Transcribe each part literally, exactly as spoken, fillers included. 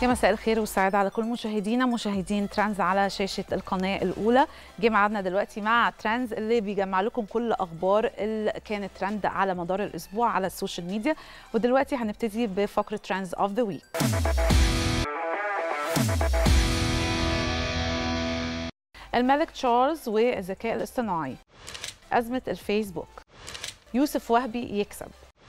يا مساء الخير والسعادة على كل مشاهدينا مشاهدين ترانز على شاشة القناة الأولى. جه ميعادنا دلوقتي مع ترانز اللي بيجمع لكم كل أخبار اللي كانت ترند على مدار الأسبوع على السوشيال ميديا. ودلوقتي هنبتدي بفقرة ترانز أوف ذا ويك. الملك تشارلز والذكاء الاصطناعي، أزمة الفيسبوك، يوسف وهبي يكسب.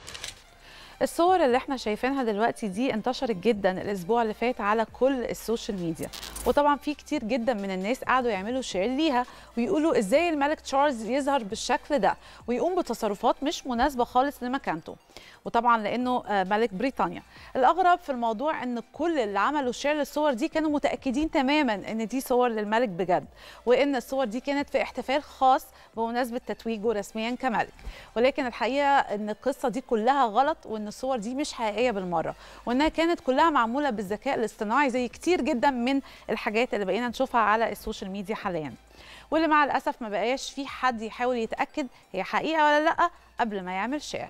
الصور اللي احنا شايفينها دلوقتي دي انتشرت جدا الاسبوع اللي فات على كل السوشيال ميديا، وطبعا في كتير جدا من الناس قعدوا يعملوا شير ليها ويقولوا ازاي الملك تشارلز يظهر بالشكل ده ويقوم بتصرفات مش مناسبه خالص لمكانته، وطبعا لانه ملك بريطانيا. الاغرب في الموضوع ان كل اللي عملوا شير للصور دي كانوا متاكدين تماما ان دي صور للملك بجد، وان الصور دي كانت في احتفال خاص بمناسبه تتويجه رسميا كملك. ولكن الحقيقه ان القصه دي كلها غلط، وان الصور دي مش حقيقيه بالمره، وانها كانت كلها معموله بالذكاء الاصطناعي زي كتير جدا من الحاجات اللي بقينا نشوفها على السوشيال ميديا حاليا، واللي مع الاسف ما بقاش في حد يحاول يتاكد هي حقيقه ولا لا قبل ما يعمل شير.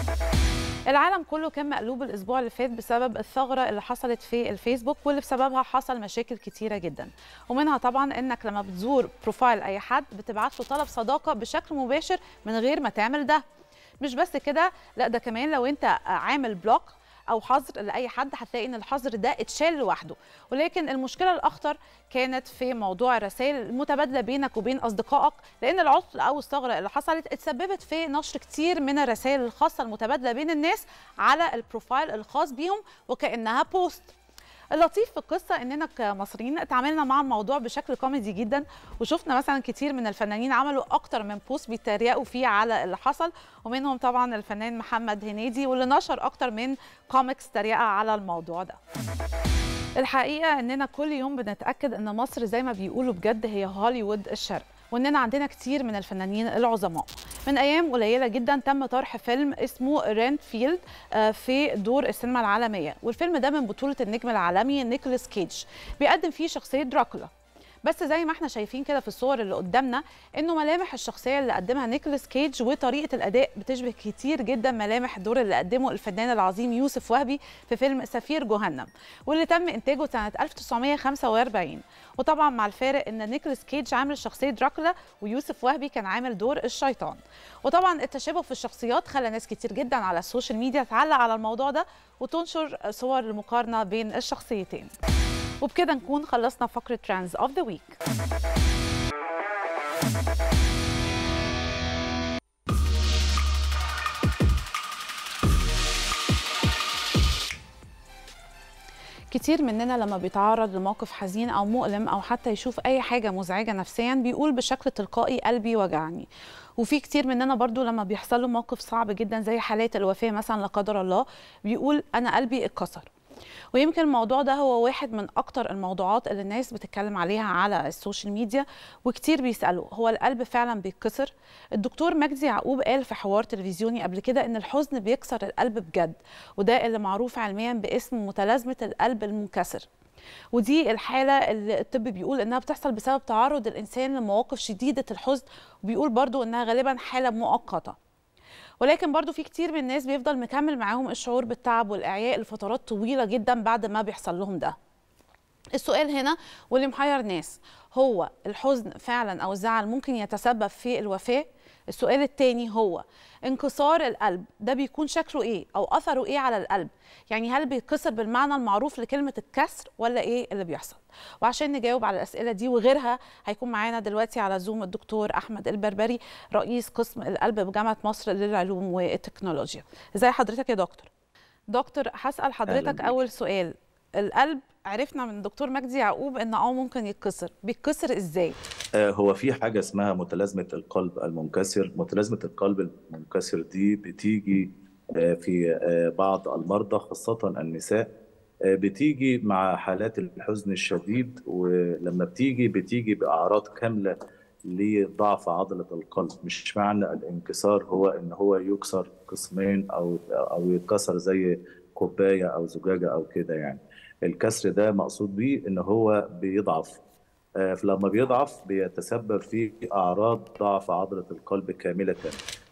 العالم كله كان مقلوب الاسبوع اللي فات بسبب الثغره اللي حصلت في الفيسبوك، واللي بسببها حصل مشاكل كتيره جدا، ومنها طبعا انك لما بتزور بروفايل اي حد بتبعت له طلب صداقه بشكل مباشر من غير ما تعمل ده. مش بس كده، لا ده كمان لو انت عامل بلوك او حظر لاي حد هتلاقي ان الحظر ده اتشال لوحده. ولكن المشكله الاخطر كانت في موضوع الرسائل المتبادله بينك وبين اصدقائك، لان العطل او الثغره اللي حصلت اتسببت في نشر كتير من الرسائل الخاصه المتبادله بين الناس على البروفايل الخاص بيهم وكانها بوست. اللطيف في القصه اننا كمصريين اتعاملنا مع الموضوع بشكل كوميدي جدا، وشفنا مثلا كتير من الفنانين عملوا اكتر من بوست بيتريقوا فيه على اللي حصل، ومنهم طبعا الفنان محمد هنيدي واللي نشر اكتر من كوميكس تريقه على الموضوع ده. الحقيقه اننا كل يوم بنتاكد ان مصر زي ما بيقولوا بجد هي هوليوود الشرق، واننا عندنا كتير من الفنانين العظماء. من ايام قليله جدا تم طرح فيلم اسمه رينفيلد في دور السينما العالميه، والفيلم ده من بطوله النجم العالمي نيكولاس كيج، بيقدم فيه شخصيه دراكولا. بس زي ما احنا شايفين كده في الصور اللي قدامنا انه ملامح الشخصيه اللي قدمها نيكولاس كيج وطريقه الاداء بتشبه كتير جدا ملامح الدور اللي قدمه الفنان العظيم يوسف وهبي في فيلم سفير جهنم، واللي تم انتاجه سنه ألف وتسعمائة وخمسة وأربعين. وطبعا مع الفارق ان نيكولاس كيج عامل شخصيه دراكولا ويوسف وهبي كان عامل دور الشيطان. وطبعا التشابه في الشخصيات خلى ناس كتير جدا على السوشيال ميديا تعلق على الموضوع ده وتنشر صور المقارنه بين الشخصيتين. وبكده نكون خلصنا فقرة ترانز اوف ذا ويك. كتير مننا لما بيتعرض لموقف حزين او مؤلم او حتى يشوف اي حاجة مزعجة نفسيا بيقول بشكل تلقائي قلبي وجعني. وفي كتير مننا برضو لما بيحصل له موقف صعب جدا زي حالات الوفاة مثلا لا قدر الله بيقول انا قلبي اتكسر. ويمكن الموضوع ده هو واحد من أكتر الموضوعات اللي الناس بتتكلم عليها على السوشيال ميديا، وكتير بيسألوا هو القلب فعلا بيتكسر؟ الدكتور مجدي يعقوب قال في حوار تلفزيوني قبل كده إن الحزن بيكسر القلب بجد، وده اللي معروف علميا باسم متلازمة القلب المنكسر. ودي الحالة اللي الطب بيقول إنها بتحصل بسبب تعرض الإنسان لمواقف شديدة الحزن، وبيقول برضو إنها غالبا حالة مؤقتة. ولكن برضو في كتير من الناس بيفضل مكمل معاهم الشعور بالتعب والإعياء لفترات طويلة جدا بعد ما بيحصل لهم ده. السؤال هنا واللي محير ناس، هو الحزن فعلا أو الزعل ممكن يتسبب في الوفاة؟ السؤال التاني هو انكسار القلب ده بيكون شكله ايه او اثره ايه على القلب؟ يعني هل بيتكسر بالمعنى المعروف لكلمة الكسر ولا ايه اللي بيحصل؟ وعشان نجاوب على الاسئلة دي وغيرها هيكون معانا دلوقتي على زوم الدكتور احمد البربري رئيس قسم القلب بجامعة مصر للعلوم والتكنولوجيا. ازي حضرتك يا دكتور؟ دكتور هسأل حضرتك اول سؤال، القلب عرفنا من الدكتور مجدي يعقوب ان اه ممكن يتكسر، بيتكسر ازاي؟ هو في حاجة اسمها متلازمة القلب المنكسر. متلازمة القلب المنكسر دي بتيجي في بعض المرضى خاصة النساء، بتيجي مع حالات الحزن الشديد، ولما بتيجي بتيجي بأعراض كاملة لضعف عضلة القلب. مش معنى الانكسار هو ان هو يكسر قسمين او او يتكسر زي كوباية او زجاجة او كده. يعني الكسر ده مقصود بيه ان هو بيضعف، فلما بيضعف بيتسبب في أعراض ضعف عضلة القلب كاملة.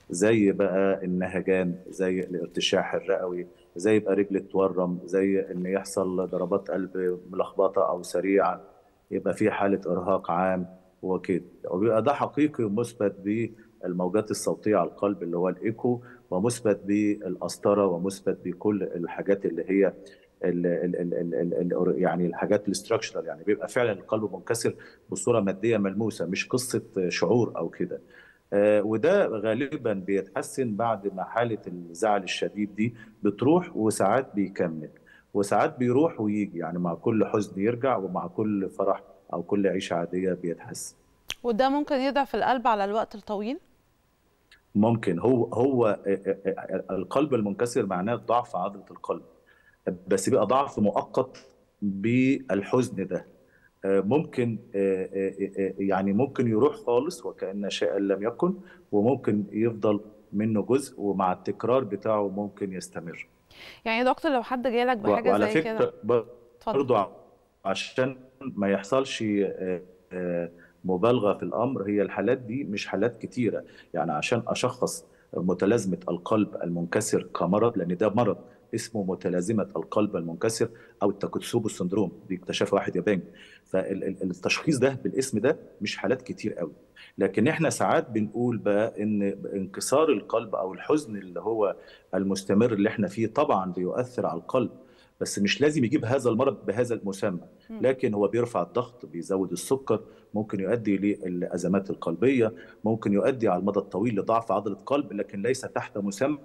زي بقى النهجان، زي الارتشاح الرئوي، زي يبقى رجل تورم، زي ان يحصل ضربات قلب ملخبطه او سريعه، يبقى في حاله ارهاق عام وكده. وبيبقى ده حقيقي ومثبت بالموجات الصوتيه على القلب اللي هو الايكو، ومثبت بالقسطره، ومثبت بكل الحاجات اللي هي ال ال ال ال ال ال يعني الحاجات الاستراكشرال. يعني بيبقى فعلا القلب منكسر بصوره ماديه ملموسه، مش قصه شعور او كده. آه، وده غالبا بيتحسن بعد ما حالة الزعل الشديد دي بتروح، وساعات بيكمل، وساعات بيروح ويجي، يعني مع كل حزن يرجع، ومع كل فرح أو كل عيشة عادية بيتحسن. وده ممكن يضعف القلب على الوقت الطويل؟ ممكن. هو هو آه، آه، آه، القلب المنكسر معناه ضعف عضلة القلب، بس بيبقى ضعف مؤقت بالحزن ده. آه، ممكن آه، آه، آه، يعني ممكن يروح خالص وكأن شيئا لم يكن، وممكن يفضل منه جزء، ومع التكرار بتاعه ممكن يستمر. يعني يا دكتور لو حد جالك و- بحاجة وعلى زي كده. فكرة اتفضل. برضو عشان ما يحصلش آه، آه، مبالغة في الأمر، هي الحالات دي مش حالات كتيرة. يعني عشان أشخص متلازمة القلب المنكسر كمرض، لأن ده مرض اسمه متلازمة القلب المنكسر أو التاكوتسوبو سندروم، دي اكتشفها واحد ياباني. فالتشخيص ده بالاسم ده مش حالات كتير قوي. لكن احنا ساعات بنقول بقى ان انكسار القلب او الحزن اللي هو المستمر اللي احنا فيه طبعا بيؤثر على القلب، بس مش لازم يجيب هذا المرض بهذا المسمى. مم. لكن هو بيرفع الضغط، بيزود السكر، ممكن يؤدي للأزمات القلبية، ممكن يؤدي على المدى الطويل لضعف عضلة قلب، لكن ليس تحت مسمى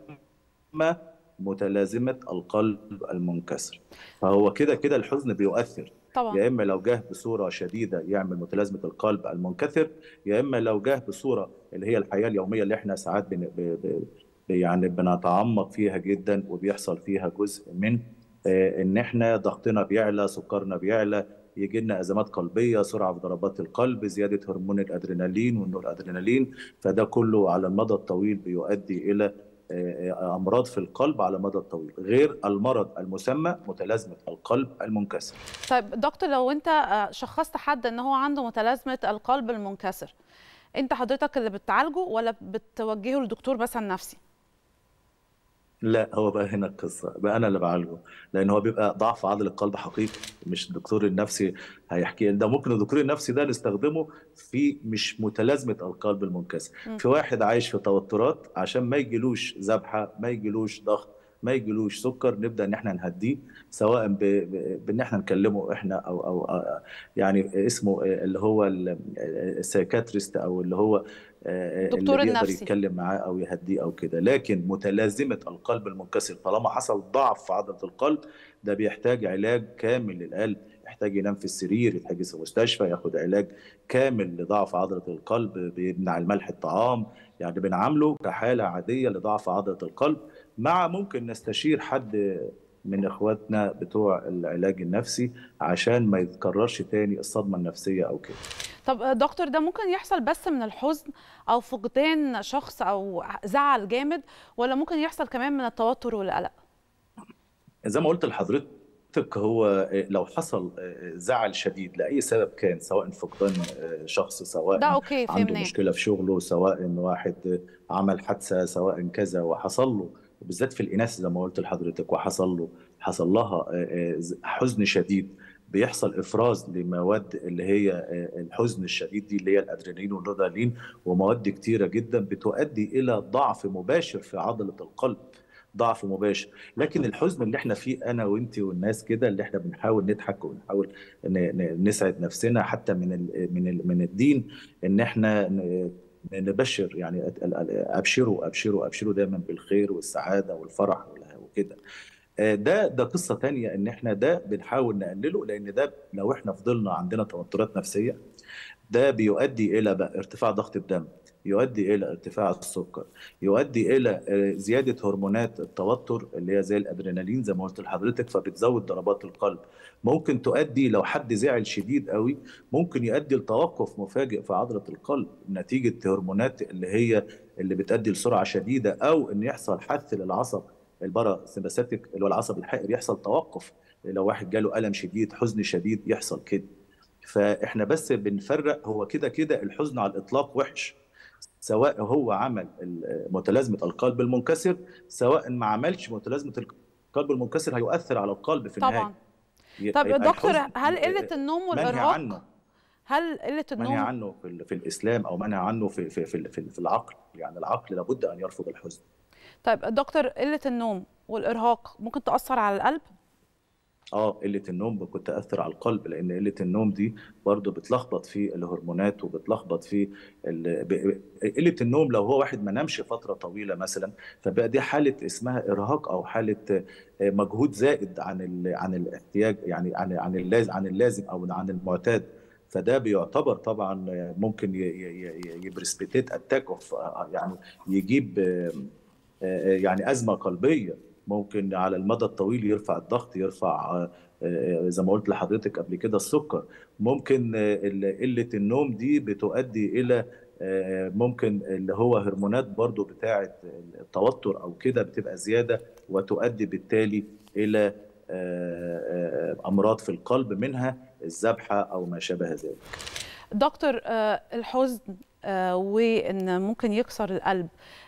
متلازمة القلب المنكسر. فهو كده كده الحزن بيؤثر، طبعا. يا إما لو جه بصورة شديدة يعمل متلازمة القلب المنكسر، يا إما لو جه بصورة اللي هي الحياة اليومية اللي احنا ساعات بن... ب... ب... يعني بنتعمق فيها جدا، وبيحصل فيها جزء من آه، ان احنا ضغطنا بيعلى، سكرنا بيعلى، يجي لنا ازمات قلبيه، سرعه في ضربات القلب، زياده هرمون الادرينالين والنور ادرينالين. فده كله على المدى الطويل بيؤدي الى آه، آه، امراض في القلب على المدى الطويل، غير المرض المسمى متلازمه القلب المنكسر. طيب دكتور، لو انت آه، شخصت حد ان هو عنده متلازمة القلب المنكسر، انت حضرتك اللي بتعالجه ولا بتوجهه لدكتور مثلا نفسي؟ لا، هو بقى هنا القصة بقى أنا اللي بعالجه، لأن هو بيبقى ضعف عضل القلب حقيقي، مش الدكتور النفسي هيحكي ده. ممكن الدكتور النفسي ده نستخدمه في مش متلازمة القلب المنكسر، مم. في واحد عايش في توترات عشان ما يجيلوش ذبحة، ما يجيلوش ضغط، ما يجيلوش سكر، نبدأ إن إحنا نهديه، سواء ب- ب- بإن إحنا نكلمه إحنا أو أو أو- يعني اسمه اللي هو السايكاتريست، أو اللي هو آه، اللي الدكتور بيقدر النفسي. يتكلم معاه او يهديه او كده. لكن متلازمه القلب المنكسر طالما حصل ضعف في عضله القلب، ده بيحتاج علاج كامل للقلب، يحتاج ينام في السرير، يحتاج في مستشفى ياخد علاج كامل لضعف عضله القلب، بيمنع الملح الطعام. يعني بنعامله كحاله عاديه لضعف عضله القلب، مع ممكن نستشير حد من اخواتنا بتوع العلاج النفسي عشان ما يتكررش تاني الصدمه النفسيه او كده. طب آه، دكتور، ده ممكن يحصل بس من الحزن او فقدان شخص او زعل جامد، ولا ممكن يحصل كمان من التوتر والقلق؟ زي ما قلت لحضرتك، هو لو حصل زعل شديد لأي سبب كان، سواء فقدان شخص، ده سواء اوكي، عنده فهمناه. مشكلة في شغله، سواء واحد عمل حادثة، سواء كذا وحصل له، بالذات في الإناث زي ما قلت لحضرتك، وحصل له حصل لها حزن شديد، بيحصل إفراز لمواد اللي هي الحزن الشديد دي، اللي هي الأدرينالين والنورادرينالين، ومواد كتيرة جدا بتؤدي إلى ضعف مباشر في عضلة القلب، ضعف مباشر. لكن الحزن اللي احنا فيه انا وانت والناس كده، اللي احنا بنحاول نضحك ونحاول ن- ن- نسعد نفسنا حتى من ال من ال من الدين، ان احنا ن- نبشر، يعني ال- ال- ابشروا ابشروا ابشروا دايما بالخير والسعاده والفرح وال- وكده. آه، ده ده قصه تانية، ان احنا ده بنحاول نقلله، لان ده لو احنا فضلنا عندنا توترات نفسيه، ده بيؤدي إلى بقى ارتفاع ضغط الدم، يؤدي إلى ارتفاع السكر، يؤدي إلى آه، زيادة هرمونات التوتر اللي هي زي الأدرينالين زي ما قلت لحضرتك، فبتزود ضربات القلب. ممكن تؤدي لو حد زعل شديد قوي، ممكن يؤدي لتوقف مفاجئ في عضلة القلب نتيجة هرمونات اللي هي اللي بتؤدي لسرعة شديدة، أو إن يحصل حث للعصب الباراسمباثيك اللي هو العصب الحائر، يحصل توقف. لو واحد جاله ألم شديد، حزن شديد، يحصل كده. فاحنا بس بنفرق، هو كده كده الحزن على الاطلاق وحش، سواء هو عمل متلازمه القلب المنكسر سواء ما عملش متلازمه القلب المنكسر هيؤثر على القلب في النهايه. طبعا. طب يا دكتور، هل قله النوم والارهاق عنه هل قله النوم منهي عنه في, في الاسلام او منهي عنه في في في, في, في العقل؟ يعني العقل لابد ان يرفض الحزن. طيب دكتور، قله النوم والارهاق ممكن تاثر على القلب؟ اه قله النوم ممكن تاثر على القلب، لان قله النوم دي برضه بتلخبط في الهرمونات وبتلخبط في ال... ب... قله النوم لو هو واحد ما نامش فتره طويله مثلا، فبقى دي حاله اسمها ارهاق او حاله مجهود زائد عن ال... عن الاحتياج، يعني عن عن اللازم عن اللازم او عن المعتاد. فده بيعتبر طبعا ممكن يبرسبيتيت اتاك اوف، يعني يجيب يعني ازمه قلبيه، ممكن على المدى الطويل يرفع الضغط، يرفع زي ما قلت لحضرتك قبل كده السكر. ممكن قله النوم دي بتؤدي الى ممكن اللي هو هرمونات برضو بتاعه التوتر او كده بتبقى زياده، وتؤدي بالتالي الى امراض في القلب منها الذبحه او ما شابه ذلك. دكتور، الحزن وان ممكن يكسر القلب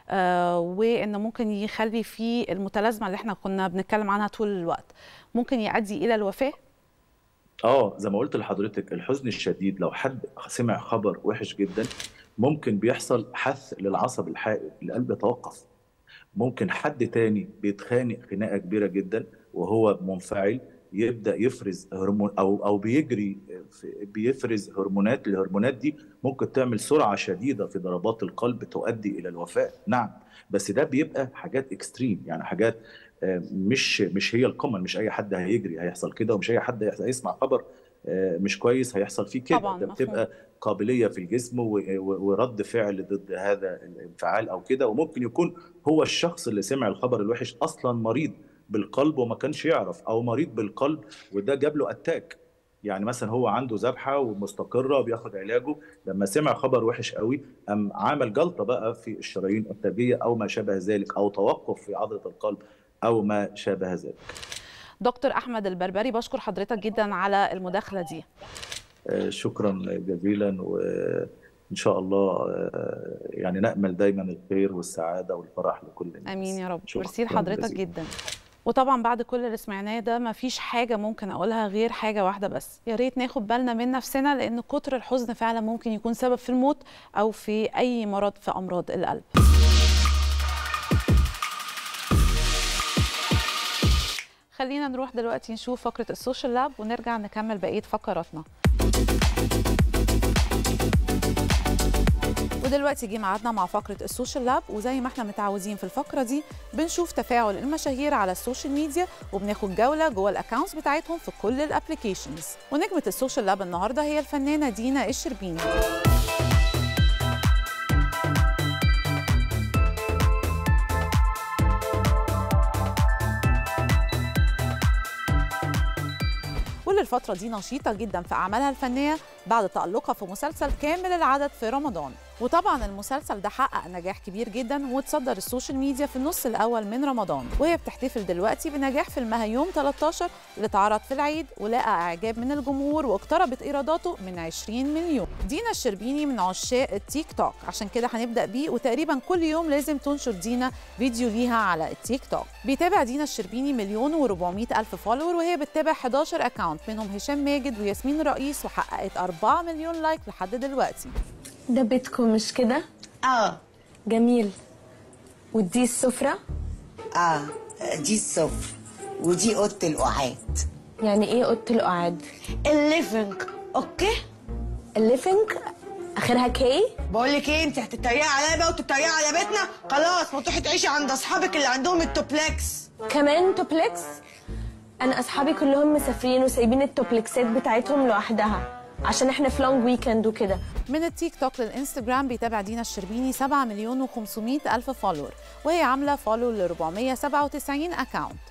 وان ممكن يخلي فيه المتلازمه اللي احنا كنا بنتكلم عنها طول الوقت، ممكن يؤدي الى الوفاه؟ اه زي ما قلت لحضرتك، الحزن الشديد لو حد سمع خبر وحش جدا ممكن بيحصل حث للعصب الحائر، القلب يتوقف. ممكن حد تاني بيتخانق خناقه كبيره جدا وهو منفعل يبدا يفرز هرمون او او بيجري بيفرز هرمونات، الهرمونات دي ممكن تعمل سرعه شديده في ضربات القلب تؤدي الى الوفاه. نعم، بس ده بيبقى حاجات اكستريم، يعني حاجات مش مش هي القمه، مش اي حد هيجري هيحصل كده، ومش اي حد هيسمع خبر مش كويس هيحصل فيه كده. ده بتبقى قابليه في الجسم ورد فعل ضد هذا الانفعال او كده. وممكن يكون هو الشخص اللي سمع الخبر الوحش اصلا مريض بالقلب وما كانش يعرف، او مريض بالقلب وده جاب له اتاك. يعني مثلا هو عنده ذبحه ومستقره وبياخد علاجه، لما سمع خبر وحش قوي قام عمل جلطه بقى في الشرايين التاجيه او ما شابه ذلك، او توقف في عضله القلب او ما شابه ذلك. دكتور احمد البربري، بشكر حضرتك جدا على المداخله دي. شكرا جزيلا، وان شاء الله يعني نامل دايما الخير والسعاده والفرح لكل الناس. امين يا رب. ميرسي لحضرتك جدا. وطبعا بعد كل اللي سمعناه ده مفيش حاجه ممكن اقولها غير حاجه واحده بس، يا ريت ناخد بالنا من نفسنا، لان كتر الحزن فعلا ممكن يكون سبب في الموت او في اي مرض في امراض القلب. خلينا نروح دلوقتي نشوف فقره السوشيال لاب ونرجع نكمل بقيه فقراتنا. ودلوقتي جه ميعادنا مع فقره السوشيال لاب، وزي ما احنا متعودين في الفقره دي بنشوف تفاعل المشاهير على السوشيال ميديا وبناخد جوله جوه الاكونتس بتاعتهم في كل الابلكيشنز. ونجمه السوشيال لاب النهارده هي الفنانه دينا الشربيني. الفترة دي نشيطة جدا في أعمالها الفنية بعد تألقها في مسلسل كامل العدد في رمضان. وطبعا المسلسل ده حقق نجاح كبير جدا وتصدر السوشيال ميديا في النص الأول من رمضان، وهي بتحتفل دلوقتي بنجاح فيلمها يوم ثلاثة عشر اللي اتعرض في العيد ولقى إعجاب من الجمهور واقتربت إيراداته من عشرين مليون. دينا الشربيني من عشاق التيك توك، عشان كده هنبدأ بيه، وتقريبا كل يوم لازم تنشر دينا فيديو ليها على التيك توك. بيتابع دينا الشربيني مليون وأربعمائة ألف فولور، وهي بتتابع إحدى عشر أكاونت منهم هشام ماجد وياسمين رئيس، وحققت أربعة مليون لايك لحد دلوقتي. ده بيتكم مش كده؟ اه جميل. ودي السفرة؟ اه دي السفرة، ودي اوضه القعاد. يعني ايه اوضه القعاد؟ الليفنج. اوكي الليفنج اخرها كي؟ بقول لك ايه، انت هتتريقي عليا بقى وتتريقي على بيتنا؟ خلاص ما تروحي تعيشي عند اصحابك اللي عندهم التوبلكس. كمان توبلكس؟ انا اصحابي كلهم مسافرين وسايبين التوبلكسات بتاعتهم لوحدها عشان احنا في لونج ويكند وكده. من التيك توك للانستجرام بيتابع دينا الشربيني سبعة مليون وخمسمائة ألف فولور، وهي عامله فولو ل أربعمائة وسبعة وتسعين اكاونت.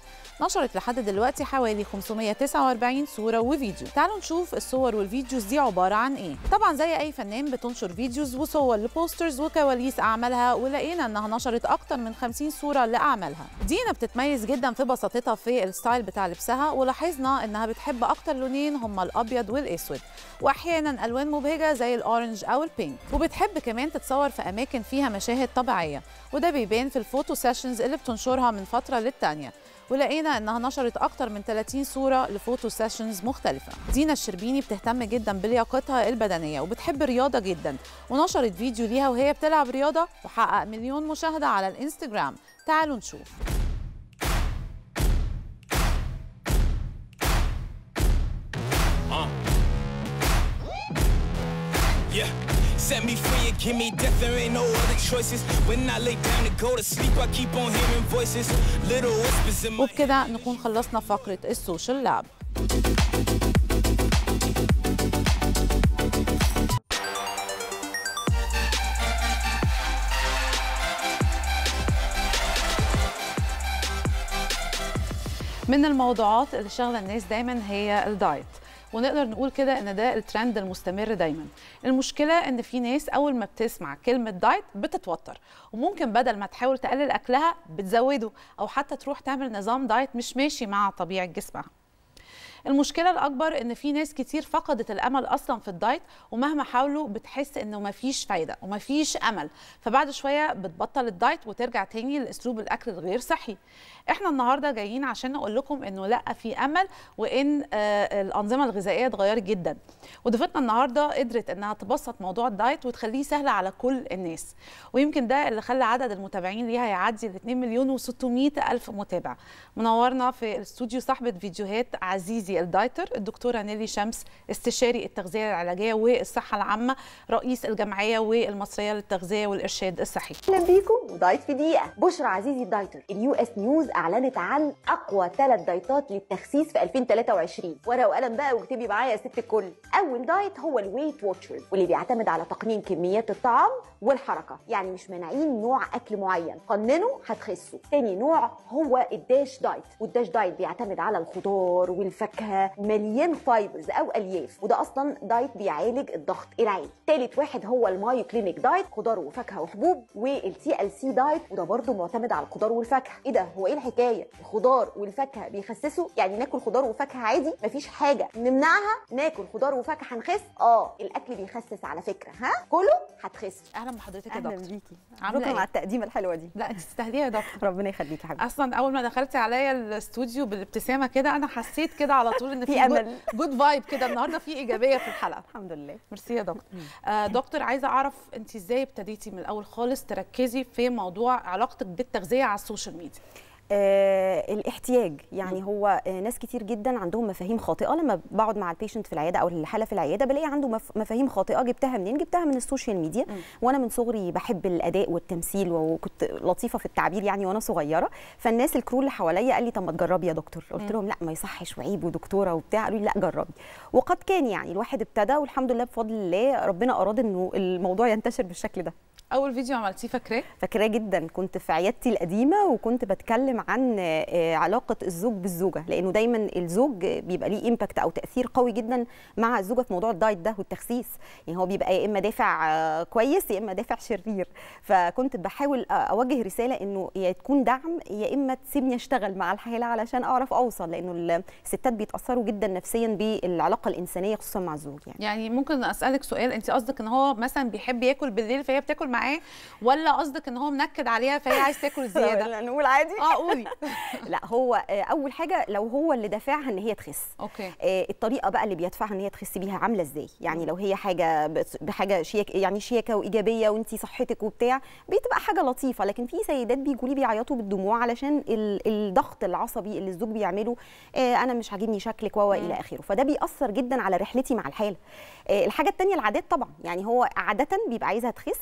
نشرت لحد دلوقتي حوالي خمسمية وتسعة وأربعين صورة وفيديو. تعالوا نشوف الصور والفيديوز دي عبارة عن ايه. طبعا زي اي فنان بتنشر فيديوز وصور لبوسترز وكواليس اعمالها، ولقينا انها نشرت اكتر من خمسين صورة لاعمالها. دينا بتتميز جدا في بساطتها في الستايل بتاع لبسها، ولاحظنا انها بتحب اكتر لونين هما الابيض والاسود، واحيانا الوان مبهجة زي الاورنج او البينك، وبتحب كمان تتصور في اماكن فيها مشاهد طبيعية، وده بيبان في الفوتو سيشنز اللي بتنشرها من فترة للتانية. ولقينا انها نشرت اكتر من ثلاثين صوره لفوتو سيشنز مختلفه. دينا الشربيني بتهتم جدا بلياقتها البدنيه وبتحب الرياضه جدا، ونشرت فيديو ليها وهي بتلعب رياضه وحقق مليون مشاهده على الانستجرام. تعالوا نشوف. Set me free and give me death, there ain't no other choices. When I lay down to go to sleep, I keep on hearing voices. Little whispers in my وبكده نكون خلصنا فقرة السوشيال لاب. من الموضوعات اللي شاغلة الناس دايما هي الدايت، ونقدر نقول كده ان ده الترند المستمر دايما. المشكله ان في ناس اول ما بتسمع كلمه دايت بتتوتر، وممكن بدل ما تحاول تقلل اكلها بتزوده، او حتى تروح تعمل نظام دايت مش ماشي مع طبيعه جسمها. المشكله الاكبر ان في ناس كتير فقدت الامل اصلا في الدايت، ومهما حاولوا بتحس انه مفيش فايده ومفيش امل، فبعد شويه بتبطل الدايت وترجع تاني لاسلوب الاكل الغير صحي. احنا النهارده جايين عشان نقول لكم انه لا، في امل، وان آه الانظمه الغذائيه اتغيرت جدا. وضيفتنا النهارده قدرت انها تبسط موضوع الدايت وتخليه سهل على كل الناس، ويمكن ده اللي خلى عدد المتابعين ليها يعدي ال اتنين مليون وستمية الف متابع. منورنا في الاستوديو صاحبه فيديوهات عزيزي الدايتر الدكتوره نيلي شمس، استشاري التغذيه العلاجيه والصحه العامه، رئيس الجمعيه والمصريه للتغذيه والارشاد الصحي. اهلا بيكم ودايت في دقيقه. بشرى عزيزي الدايتر، اليو اس نيوز اعلنت عن اقوى ثلاث دايتات للتخسيس في ألفين وثلاثة وعشرين. ورقه وقلم بقى واكتبي معايا يا ست الكل. اول دايت هو الويت واتشرز، واللي بيعتمد على تقنين كميات الطعام والحركه، يعني مش مانعين نوع اكل معين، قننوا هتخسوا. تاني نوع هو الداش دايت، والداش دايت بيعتمد على الخضار والفاكهه، مليان فايبرز او الياف، وده اصلا دايت بيعالج الضغط العالي. تالت واحد هو المايو كلينيك دايت، خضار وفاكهه وحبوب. والتي ال سي دايت، وده برده معتمد على الخضار والفاكهه. ايه ده، هو ايه الحكايه؟ الخضار والفاكهه بيخسسوا؟ يعني ناكل خضار وفاكهه عادي مفيش حاجه نمنعها؟ ناكل خضار وفاكهه هنخس؟ اه الاكل بيخسس على فكره، ها كله هتخس. اهلا بحضرتك يا دكتور. اهلا بيكي، عامله شكرا ايه؟ على التقديمه الحلوه دي. لا انت تستاهليها يا دكتور. ربنا يخليكي يا حبيبتي. اصلا اول ما دخلتي عليا الاستوديو بالابتسامه كده انا حسيت كده على طول ان في في أمل. جود فايب كده النهارده، في ايجابيه في الحلقه. الحمد لله. ميرسي يا دكتور. آه دكتور، عايزه اعرف انت ازاي ابتديتي من الاول خالص تركزي في موضوع علاقتك بالتغذيه على السوشيال ميديا؟ آه الاحتياج، يعني هو آه ناس كتير جدا عندهم مفاهيم خاطئه. لما بقعد مع البيشنت في العياده او الحاله في العياده بلاقي عنده مف مفاهيم خاطئه. جبتها منين؟ جبتها من السوشيال ميديا. م. وانا من صغري بحب الاداء والتمثيل، وكنت لطيفه في التعبير يعني وانا صغيره. فالناس الكرو اللي حواليا قال لي طب ما تجربي يا دكتور. قلت م. لهم لا ما يصحش وعيب ودكتوره وبتاع. قالوا لي لا جربي. وقد كان يعني الواحد ابتدى، والحمد لله بفضل الله ربنا اراد انه الموضوع ينتشر بالشكل ده. اول فيديو عملتيه فاكراه؟ فاكراه جدا. كنت في عيادتي القديمه وكنت بتكلم عن علاقه الزوج بالزوجه، لانه دايما الزوج بيبقى ليه امباكت او تاثير قوي جدا مع الزوجه في موضوع الدايت ده والتخسيس. يعني هو بيبقى يا اما دافع كويس يا اما دافع شرير. فكنت بحاول اوجه رساله انه يا تكون دعم يا اما تسيبني اشتغل مع الحاله علشان اعرف اوصل، لانه الستات بيتاثروا جدا نفسيا بالعلاقه الانسانيه خصوصا مع الزوج. يعني يعني ممكن اسالك سؤال، انت قصدك ان هو مثلا بيحب ياكل بالليل فهي بتاكل معاه، ولا قصدك ان هو منكد عليها فهي عايز تاكل زياده؟ نقول عادي. اه قولي. لا هو اول حاجه لو هو اللي دافعها ان هي تخس، اوكي، الطريقه بقى اللي بيدفعها ان هي تخس بيها عامله ازاي؟ يعني لو هي حاجه بحاجه شيك يعني شياكه وايجابيه وانت صحتك وبتاع بتبقى حاجه لطيفه. لكن في سيدات بيجوا لي بيعيطوا بالدموع علشان الضغط العصبي اللي الزوج بيعمله، انا مش عاجبني شكلك و الى اخره. فده بيأثر جدا على رحلتي مع الحاله. الحاجه الثانيه العادات طبعا، يعني هو عاده بيبقى عايزها تخس، واول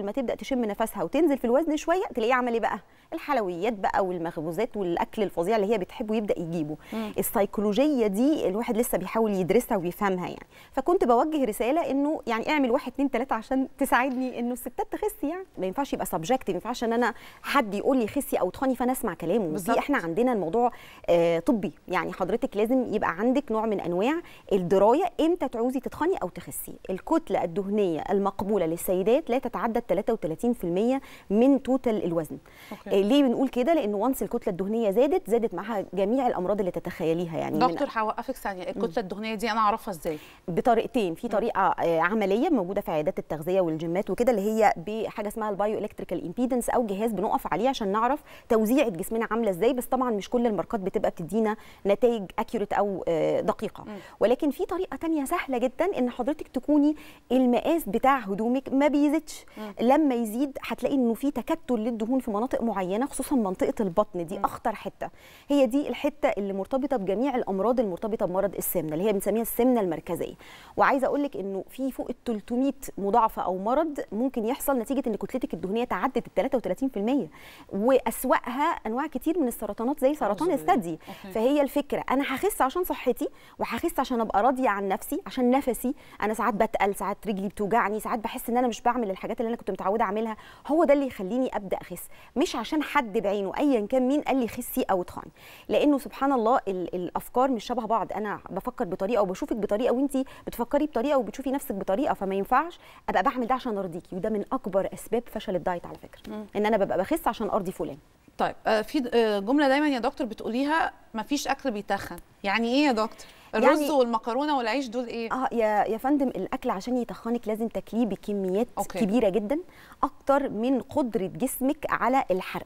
ما تبدا تشم نفسها وتنزل في الوزن شويه تلاقيه عمل ايه بقى؟ الحلويات بقى والمخبوزات والاكل الفظيع اللي هي بتحبه يبدا يجيبه. مم. السيكولوجيه دي الواحد لسه بيحاول يدرسها ويفهمها يعني. فكنت بوجه رساله انه يعني اعمل واحد اتنين تلاته عشان تساعدني انه الستات تخسي يعني. ما ينفعش يبقى سبجكتيف، ما ينفعش ان انا حد يقول لي خسي او تخني فانا اسمع كلامه. دي احنا عندنا الموضوع آه طبي يعني. حضرتك لازم يبقى عندك نوع من انواع الدرايه امتى تعوزي تتخني او تخسي. الكتله الدهنيه المقبوله للسيدات لا تتعدى ثلاثة وثلاثين بالمية من توتال الوزن. أوكي. ليه بنقول كده؟ لان وانس الكتله الدهنيه زادت زادت معاها جميع الامراض اللي تتخيليها يعني. دكتور هوقفك ثانيه، الكتله الدهنيه دي انا اعرفها ازاي؟ بطريقتين. في طريقه عمليه موجوده في عيادات التغذيه والجيمات وكده اللي هي بحاجه اسمها البايو الكتريكال امبيدنس، او جهاز بنقف عليه عشان نعرف توزيعه جسمنا عامله ازاي. بس طبعا مش كل الماركات بتبقى بتدينا نتائج اكيوريت او دقيقه. م. ولكن في طريقه ثانيه سهله جدا ان حضرتك تكوني المقاس بتاع هدومك ما بيزيدش. لما يزيد هتلاقي انه في تكتل للدهون في مناطق معينه، خصوصا منطقه البطن دي. م. اخطر حته هي دي الحته اللي مرتبطه بجميع الامراض المرتبطه بمرض السمنه اللي هي بنسميها السمنه المركزيه. وعايزه اقول لك انه في فوق ال ثلاثمية مضاعفه او مرض ممكن يحصل نتيجه ان كتلتك الدهنيه تعدت ال ثلاثة وثلاثين بالمية، واسواقها انواع كتير من السرطانات زي سرطان الثدي. فهي الفكره انا هخس عشان صحتي، وهخس عشان ابقى راضيه عن نفسي، عشان نفسي. انا ساعات بتقل، ساعات رجلي بتوجعني، ساعات بحس ان انا مش بعمل الحاجات اللي انا كنت متعوده اعملها. هو ده اللي يخليني ابدا اخس، مش عشان حد بعينه ايا كان مين قال لي خسي او اتخني. لانه سبحان الله الافكار مش شبه بعض. انا بفكر بطريقه وبشوفك بطريقه وانت بتفكري بطريقه وبتشوفي نفسك بطريقه، فما ينفعش ابقى بعمل ده عشان ارضيكي. وده من اكبر اسباب فشل الدايت على فكره. مم. ان انا ببقى بخس عشان ارضي فلان. طيب في جمله دايما يا دكتور بتقوليها، مفيش اكل بيتخن. يعني ايه يا دكتور؟ الرز يعني والمكرونه والعيش دول ايه؟ اه يا يا فندم، الاكل عشان يتخنك لازم تاكليه بكميات أوكي. كبيره جدا، اكتر من قدره جسمك على الحرق،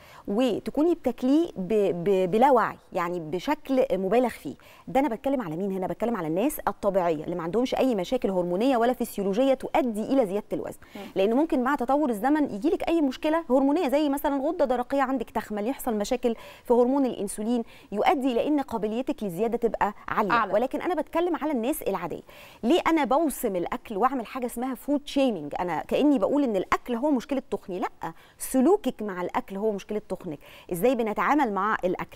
وتكوني بتاكليه بلا وعي يعني بشكل مبالغ فيه. ده انا بتكلم على مين هنا؟ بتكلم على الناس الطبيعيه اللي ما عندهمش اي مشاكل هرمونيه ولا فسيولوجيه تؤدي الى زياده الوزن. لان ممكن مع تطور الزمن يجي لك اي مشكله هرمونيه زي مثلا غده درقيه عندك تخمل، يحصل مشاكل في هرمون الانسولين يؤدي الى ان قابليتك للزياده تبقى عاليه. أعلى. ولكن انا بتكلم على الناس العاديه. ليه انا بوصم الاكل واعمل حاجه اسمها فود شيمينج؟ انا كاني بقول ان الاكل هو مشكله تخني. لا، سلوكك مع الاكل هو مشكله تخنك. ازاي بنتعامل مع الاكل؟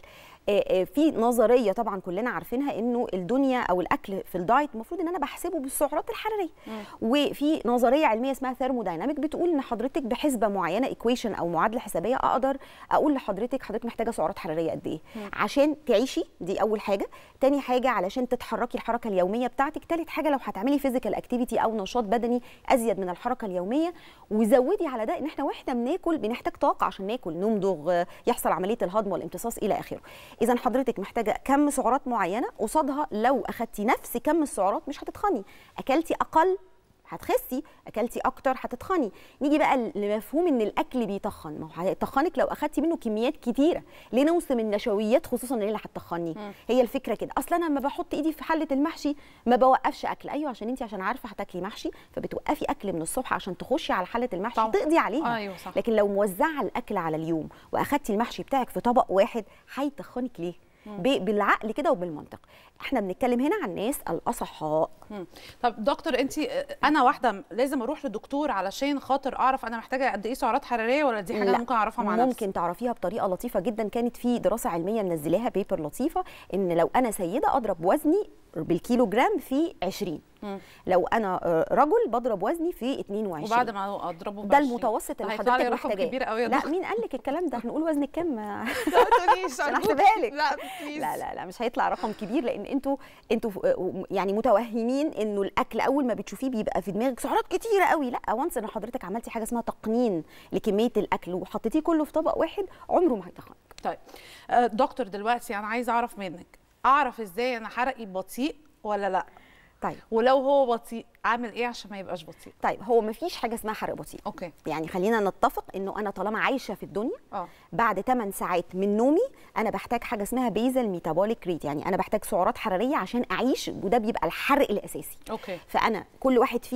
في نظريه طبعا كلنا عارفينها انه الدنيا او الاكل في الدايت المفروض ان انا بحسبه بالسعرات الحراريه. مم. وفي نظريه علميه اسمها ثيرمودايناميك بتقول ان حضرتك بحسبه معينه، ايكويشن او معادله حسابيه، اقدر اقول لحضرتك حضرتك محتاجه سعرات حراريه قد ايه عشان تعيشي. دي اول حاجه. تاني حاجه علشان تتحركي الحركه اليوميه بتاعتك. تالت حاجه لو هتعملي فيزيكال اكتيفيتي او نشاط بدني ازيد من الحركه اليوميه. وزودي على ده ان احنا واحنا بناكل بنحتاج طاقه عشان ناكل، نمضغ، يحصل عمليه الهضم والامتصاص الى اخره. اذا حضرتك محتاجه كم سعرات معينه، قصادها لو اخدتي نفس كم السعرات مش هتتخني. اكلتي اقل هتخسي، اكلتي اكتر هتتخني. نيجي بقى لمفهوم ان الاكل بيتخن. ما هو هيتخنك لو اخدتي منه كميات كتيره. ليه نوصم النشويات خصوصا اللي هتتخني؟ هي الفكره كده. اصلا انا لما بحط ايدي في حله المحشي ما بوقفش اكل. ايوه عشان انت عشان عارفه هتاكلي محشي فبتوقفي اكل من الصبح عشان تخشي على حله المحشي طبعا. تقضي عليها. أيوة صح. لكن لو موزعه الاكل على اليوم واخدتي المحشي بتاعك في طبق واحد هيتخنك. ليه؟ بالعقل كده وبالمنطق. احنا بنتكلم هنا عن الناس الاصحاء. مم. طب دكتور، انت انا واحده لازم اروح للدكتور علشان خاطر اعرف انا محتاجه قد ايه سعرات حراريه، ولا دي حاجه ممكن اعرفها مع نفسي؟ ممكن تعرفيها بطريقه لطيفه جدا. كانت في دراسه علميه منزلاها، بيبر لطيفه، ان لو انا سيده اضرب وزني بالكيلو جرام في عشرين. مم. لو انا رجل بضرب وزني في اتنين وعشرين. وبعد ما اضربه ده المتوسط اللي حضرتك محتاجاه. كبير قوي. لا مين قال لك الكلام ده؟ هنقول وزنك كام؟ لا تقوليش انا هحسبها لك. لا لا لا لا مش هيطلع رقم كبير، لان انتوا انتوا يعني متوهمين انه الاكل اول ما بتشوفيه بيبقى في دماغك سعرات كتيره قوي. لا، وانس ان حضرتك عملتي حاجه اسمها تقنين لكميه الاكل وحطيتيه كله في طبق واحد عمره ما هيتخنك. طيب دكتور، دلوقتي انا عايزه اعرف منك، اعرف ازاي انا حرقي بطيء ولا لا؟ طيب ولو هو بطيء اعمل ايه عشان ما يبقاش بطيء؟ طيب هو ما فيش حاجه اسمها حرق بطيء. اوكي. يعني خلينا نتفق انه انا طالما عايشه في الدنيا اه بعد ثمان ساعات من نومي انا بحتاج حاجه اسمها بيزل ميتابوليك ريت. يعني انا بحتاج سعرات حراريه عشان اعيش، وده بيبقى الحرق الاساسي. اوكي. فانا كل واحد فينا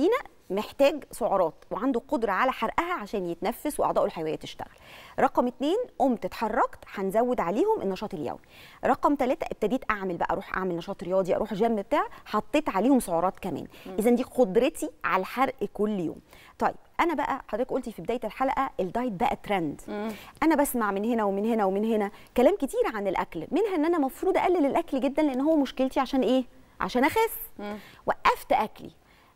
محتاج سعرات وعنده قدره على حرقها عشان يتنفس واعضائه الحيويه تشتغل. رقم اتنين قمت اتحركت، هنزود عليهم النشاط اليومي. رقم ثلاثة ابتديت اعمل بقى، اروح اعمل نشاط رياضي، اروح جيم بتاع، حطيت عليهم سعرات كمان. اذا دي قدرتي على الحرق كل يوم. طيب انا بقى حضرتك قلتي في بدايه الحلقه الدايت بقى ترند. انا بسمع من هنا ومن هنا ومن هنا كلام كتير عن الاكل، منها ان انا المفروض اقلل الاكل جدا لان هو مشكلتي عشان ايه؟ عشان اخس. وقفت اكلي.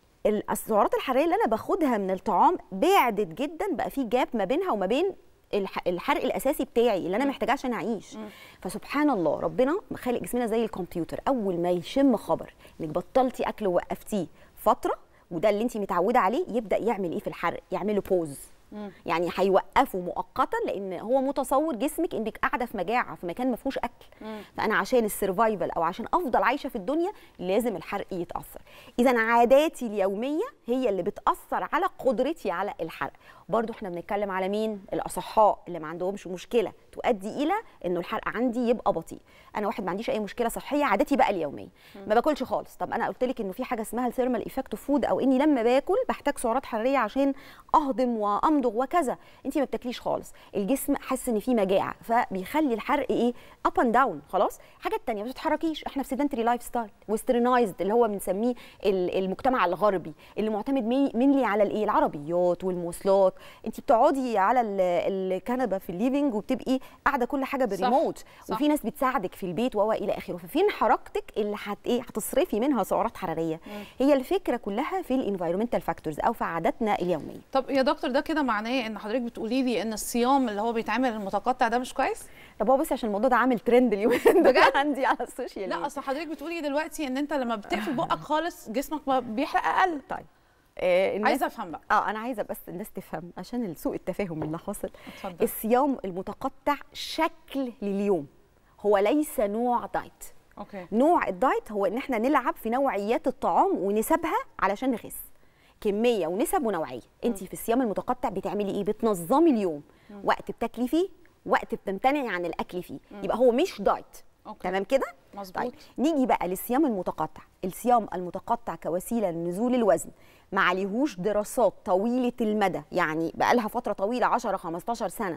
السعرات الحراريه اللي انا باخدها من الطعام بعدت جدا، بقى في جاب ما بينها وما بين الحرق الاساسي بتاعي اللي انا محتاجاه عشان اعيش. مم. فسبحان الله ربنا خالق جسمنا زي الكمبيوتر، اول ما يشم خبر انك بطلتي اكل ووقفتيه فتره وده اللي انت متعوده عليه، يبدا يعمل ايه في الحرق؟ يعمله بوز. مم. يعني هيوقفه مؤقتا لان هو متصور جسمك انك قاعده في مجاعه في مكان ما فيهوش اكل. مم. فانا عشان السرفايفل او عشان افضل عايشه في الدنيا لازم الحرق يتاثر. اذا عاداتي اليوميه هي اللي بتاثر على قدرتي على الحرق. برضو احنا بنتكلم على مين؟ الاصحاء اللي ما عندهمش مشكله تؤدي الى انه الحرق عندي يبقى بطيء. انا واحد ما عنديش اي مشكله صحيه، عادتي بقى اليوميه ما باكلش خالص. طب انا قلت لك انه في حاجه اسمها الثيرمال ايفكت فود، او اني لما باكل بحتاج سعرات حراريه عشان اهضم وامضغ وكذا. انت ما بتاكليش خالص، الجسم حاسس ان في مجاعه فبيخلي الحرق ايه؟ اب اند داون. خلاص. الحاجه الثانيه ما بتتحركيش، احنا في سيدنتري لايف ستايل وسترنايزد اللي هو بنسميه المجتمع الغربي اللي معتمد مينلي على الايه؟ العربيات والمواصلات. انت بتقعدي على الكنبه في الليفنج وبتبقي قاعده كل حاجه بالريموت، صح. صح. وفي ناس بتساعدك في البيت و الى اخره. ففين حركتك اللي هت ايه؟ هتصرفي منها سعرات حراريه. مم. هي الفكره كلها في الانفايرمنتال فاكتورز او في عاداتنا اليوميه. طب يا دكتور ده كده معناه ان حضرتك بتقولي لي ان الصيام اللي هو بيتعمل المتقطع ده مش كويس؟ طب هو بس عشان الموضوع ده عامل ترند اليومين بجد عندي على السوشيال. لا اصل حضرتك بتقولي دلوقتي ان انت لما بتقفل بقك خالص جسمك بيحرق اقل. طيب آه عايزه افهم بقى. اه انا عايزه بس الناس تفهم عشان سوء التفاهم اللي حاصل. اتفضل. الصيام المتقطع شكل لليوم، هو ليس نوع دايت. اوكي. نوع الدايت هو ان احنا نلعب في نوعيات الطعام ونسبها علشان نخس، كميه ونسب ونوعيه. انت في الصيام المتقطع بتعملي ايه؟ بتنظمي اليوم. م. وقت بتاكلي فيه، وقت بتمتنعي عن الاكل فيه. م. يبقى هو مش دايت. أوكي. تمام كده؟ مظبوط. طيب نيجي بقى للصيام المتقطع. الصيام المتقطع كوسيله لنزول الوزن ما عليهوش دراسات طويله المدى، يعني بقى لها فتره طويله عشرة خمستاشر سنه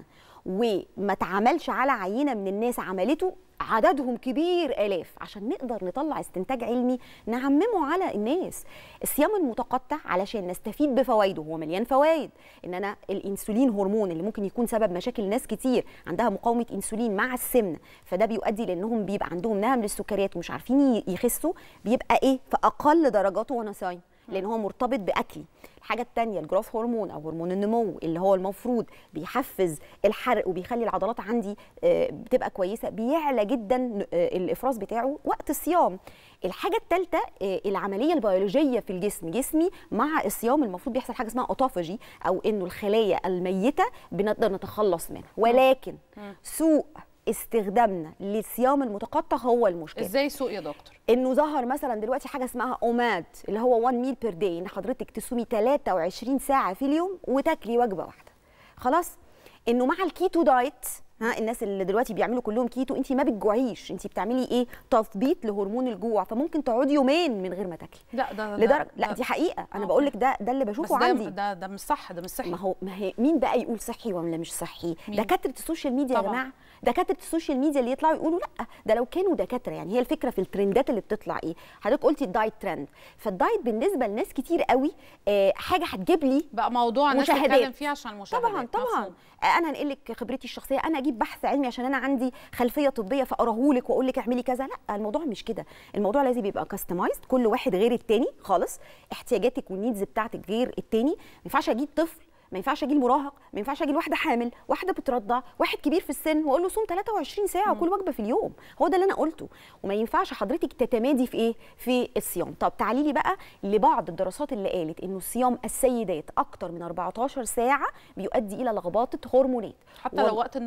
وما اتعملش على عينه من الناس عملته عددهم كبير آلاف عشان نقدر نطلع استنتاج علمي نعممه على الناس. الصيام المتقطع علشان نستفيد بفوائده، هو مليان فوائد. ان انا الانسولين هرمون اللي ممكن يكون سبب مشاكل ناس كتير عندها مقاومه انسولين مع السمنه، فده بيؤدي لانهم بيبقى عندهم نهم للسكريات ومش عارفين يخسوا، بيبقى ايه؟ في اقل درجاته وانا صايم لان هو مرتبط باكلي. الحاجه الثانيه الجروث هرمون او هرمون النمو اللي هو المفروض بيحفز الحرق وبيخلي العضلات عندي بتبقى كويسه، بيعلى جدا الافراز بتاعه وقت الصيام. الحاجه الثالثه العمليه البيولوجيه في الجسم، جسمي مع الصيام المفروض بيحصل حاجه اسمها اوتوفاجي او انه الخلايا الميته بنقدر نتخلص منها، ولكن سوء استخدامنا للصيام المتقطع هو المشكله. ازاي سوء يا دكتور؟ انه ظهر مثلا دلوقتي حاجه اسمها اوماد اللي هو واحد ميل بير داي، ان حضرتك تصومي ثلاثة وعشرين ساعه في اليوم وتاكلي وجبه واحده. خلاص؟ انه مع الكيتو دايت، ها الناس اللي دلوقتي بيعملوا كلهم كيتو، انت ما بتجوعيش، انت بتعملي ايه؟ تثبيط لهرمون الجوع، فممكن تقعدي يومين من غير ما تاكلي. لا ده لدرجه ده لا دي حقيقه، انا بقول لك ده ده اللي بشوفه ده عندي. ده ده مش صح، ده مش صحي. ما هو ما هي مين بقى يقول صحي ولا مش صحي؟ دكاتره السوشيال ميديا يا جماعه، دكاتره السوشيال ميديا اللي يطلعوا يقولوا لا ده لو كانوا دكاتره. يعني هي الفكره في الترندات اللي بتطلع ايه؟ حضرتك قلتي الدايت ترند، فالدايت بالنسبه لناس كتير قوي آه حاجه هتجيب لي بقى موضوع الناس تتكلم فيه عشان المشاهدات. طبعا طبعا مفهوم. انا هنقل لك خبرتي الشخصيه، انا اجيب بحث علمي عشان انا عندي خلفيه طبيه فاقراهولك واقول لك اعملي كذا، لا الموضوع مش كده. الموضوع لازم يبقى كاستمايزد، كل واحد غير التاني خالص، احتياجاتك والنيدز بتاعتك غير التاني. ما ينفعش اجيب طفل، ما ينفعش اجي المراهق، ما ينفعش اجي واحده حامل، واحده بترضع، واحد كبير في السن واقول له صوم ثلاثة وعشرين ساعه وكل وجبه في اليوم. هو ده اللي انا قلته. وما ينفعش حضرتك تتمادي في ايه؟ في الصيام. طب تعالي لي بقى لبعض الدراسات اللي قالت انه صيام السيدات اكتر من أربعتاشر ساعه بيؤدي الى لخبطه هرمونات. حتى و... لو وقت النوم؟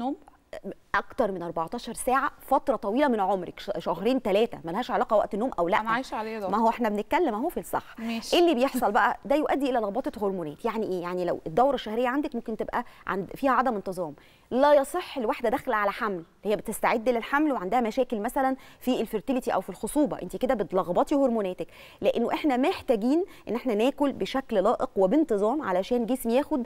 اكتر من أربعتاشر ساعه فتره طويله من عمرك، شهرين ثلاثه، ملهاش علاقه وقت النوم او لا. انا عايشه عليه ده. ما هو احنا بنتكلم اهو في الصح. ماشي. ايه اللي بيحصل بقى؟ ده يؤدي الى لخبطه هرمونات. يعني ايه؟ يعني لو الدوره الشهريه عندك ممكن تبقى عند فيها عدم انتظام، لا يصح الواحده داخله على حمل، هي بتستعد للحمل وعندها مشاكل مثلا في الفيرتيليتي او في الخصوبه، انت كده بتلخبطي هرموناتك، لانه احنا محتاجين ان احنا ناكل بشكل لائق وبانتظام علشان جسمي ياخد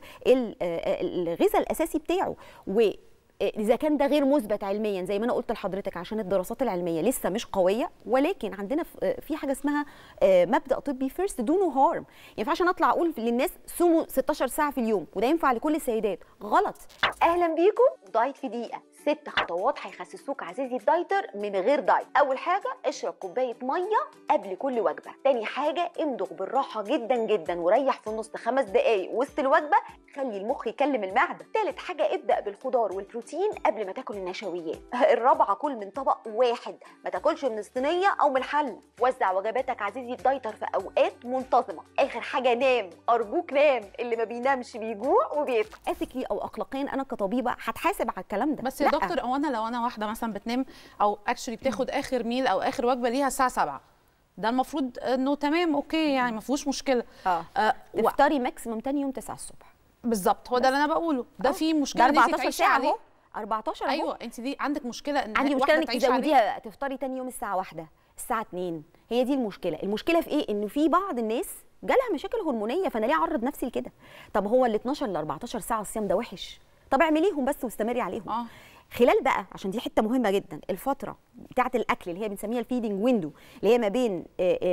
الغذاء الاساسي بتاعه. و إذا كان ده غير مثبت علميا زي ما أنا قلت لحضرتك عشان الدراسات العلمية لسه مش قوية، ولكن عندنا في حاجة اسمها مبدأ طبي فيرست دو نو هارم. ما ينفعش أنا أطلع أقول للناس صوموا ستاشر ساعة في اليوم وده ينفع لكل السيدات، غلط. أهلا بيكم. دايت في دقيقة، ست خطوات هيخسسوك عزيزي الدايتر من غير دايت. أول حاجة اشرب كوباية مية قبل كل وجبة. تاني حاجة امضغ بالراحة جدا جدا وريح في النص خمس دقايق وسط الوجبة، خلي المخ يكلم المعدة. تالت حاجة ابدأ بالخضار والبروتين قبل ما تاكل النشويات. الرابعة كل من طبق واحد، ما تاكلش من الصينية أو من الحلة. وزع وجباتك عزيزي الدايتر في أوقات منتظمة. آخر حاجة نام، أرجوك نام، اللي ما بينامش بيجوع وبياكل. اثيكلي أو أخلاقيا أنا كطبيبة هتحاسب على الكلام ده. بس يا دكتور هو انا لو انا واحده مثلا بتنام او اكشلي بتاخد اخر ميل او اخر وجبه ليها الساعه سبعة، ده المفروض انه تمام اوكي يعني ما فيهوش مشكله. اه, آه تفطري ماكسيموم تاني يوم تسعة الصبح بالظبط. هو ده اللي انا بقوله. ده في مشكله ده أربعتاشر ساعه اهو. أربعتاشر اهو. ايوه انت دي عندك مشكله ان عندي مشكله انك تزوديها تفطري تاني يوم الساعه واحدة الساعه اتنين. هي دي المشكله. المشكله في ايه؟ انه في بعض الناس جالها مشاكل هرمونيه، فانا ليه اعرض نفسي لكده؟ طب هو ال اتناشر ل أربعتاشر ساعه الصيام ده وحش؟ طب اعمليهم بس واستمري عليهم. اه خلال بقى، عشان دي حته مهمه جدا، الفتره بتاعه الاكل اللي هي بنسميها الفيدنج ويندو، اللي هي ما بين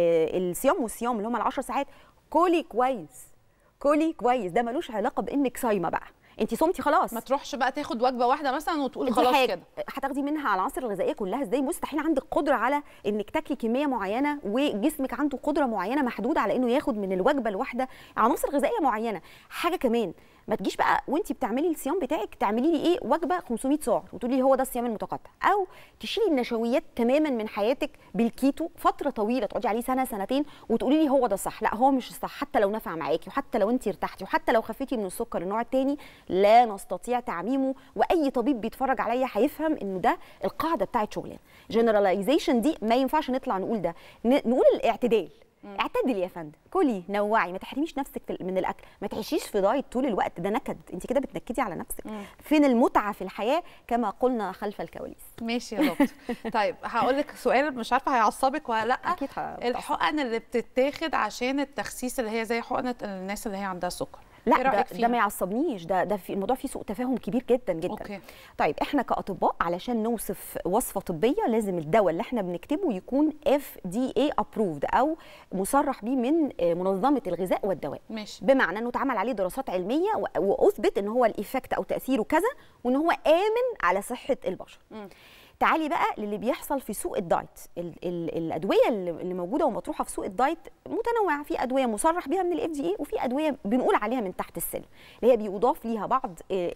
الصيام والصيام اللي هم العشر ساعات، كلي كويس كلي كويس. ده ملوش علاقه بانك صايمه بقى، انت صمتي خلاص. ما تروحش بقى تاخد وجبه واحده مثلا وتقول خلاص كده هتاخدي منها على العناصر الغذائيه كلها ازاي؟ مستحيل عندك قدره على انك تاكلي كميه معينه وجسمك عنده قدره معينه محدوده على انه ياخد من الوجبه الواحده عناصر غذائيه معينه. حاجه كمان، ما تجيش بقى وانت بتعملي الصيام بتاعك تعملي لي ايه وجبه خمسمية سعر وتقولي لي هو ده الصيام المتقطع، او تشيلي النشويات تماما من حياتك بالكيتو فتره طويله تقعدي عليه سنه سنتين وتقولي لي هو ده صح. لا، هو مش الصح. حتى لو نفع معاكي وحتى لو انت ارتحتي وحتى لو خفيتي من السكر النوع الثاني، لا نستطيع تعميمه، واي طبيب بيتفرج عليا هيفهم انه ده القاعده بتاعت شغلنا. جنراليزيشن دي ما ينفعش نطلع نقول ده، نقول الاعتدال. اعتدلي يا فندم، كلي، نوعي، ما تحرميش نفسك من الاكل، ما تعيشيش في دايت طول الوقت، ده نكد، انت كده بتنكدي على نفسك. مم. فين المتعه في الحياه كما قلنا خلف الكواليس. ماشي يا دكتور. طيب هقول لك سؤال مش عارفه هيعصبك ولا لا. اكيد هيعصبك. الحقن اللي بتتاخد عشان التخسيس اللي هي زي حقنه الناس اللي هي عندها سكر، لا ده, ده ما يعصبنيش، ده ده في الموضوع فيه سوء تفاهم كبير جدا جدا. أوكي. طيب احنا كاطباء علشان نوصف وصفه طبيه لازم الدواء اللي احنا بنكتبه يكون اف دي اي ابروفد او مصرح بيه من منظمه الغذاء والدواء. ماشي. بمعنى انه اتعمل عليه دراسات علميه واثبت ان هو الايفكت او تاثيره كذا وان هو امن على صحه البشر. م. تعالي بقى للي بيحصل في سوق الدايت. ال ال الادويه اللي موجوده ومطروحه في سوق الدايت متنوعه، في ادويه مصرح بيها من الاف دي اي وفي ادويه بنقول عليها من تحت السلم اللي هي بيضاف ليها بعض